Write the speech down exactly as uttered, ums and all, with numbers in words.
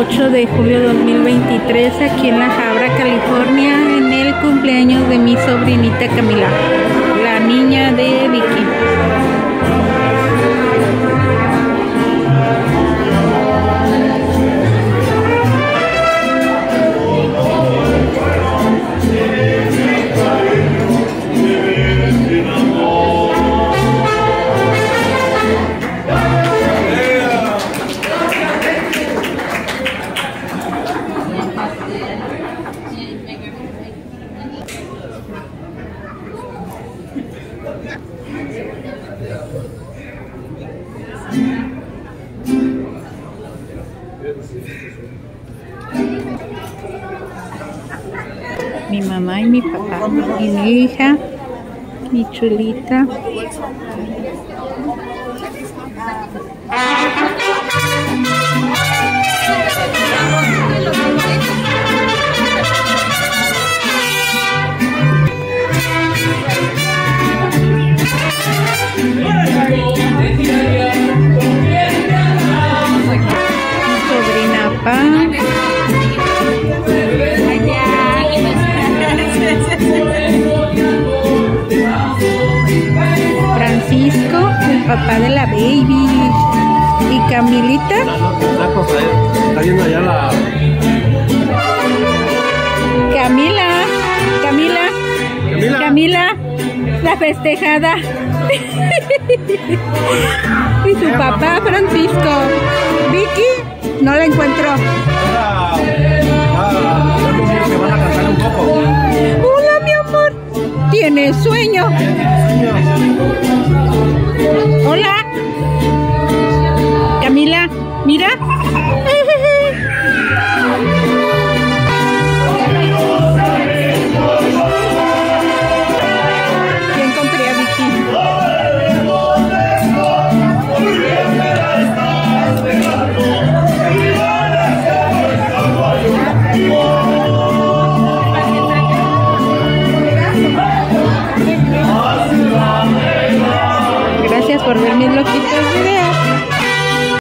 ocho de julio de dos mil veintitrés, aquí en La Habra, California, en el cumpleaños de mi sobrinita Camila, la niña de Vicky. Mi mamá y mi papá y mi hija, mi chulita. Mi sobrina Pam. Francisco, el papá de la baby. Y Camilita. Está viendo allá la... Camila, Camila, Camila, Camila, la festejada. Y su papá Francisco. Vicky, no la encuentro. Ah, que van a cantar un poco. Hola, mi amor. ¿Tienes sueño? Hola. Camila, mira. Ya encontré a Vicky. Gracias por ver mis loquitos videos.